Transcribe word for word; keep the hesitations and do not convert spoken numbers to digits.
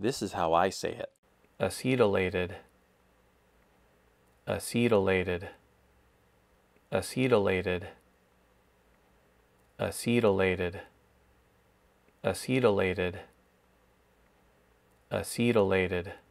This is how I say it. Acetylated, acetylated, acetylated, acetylated, acetylated, acetylated.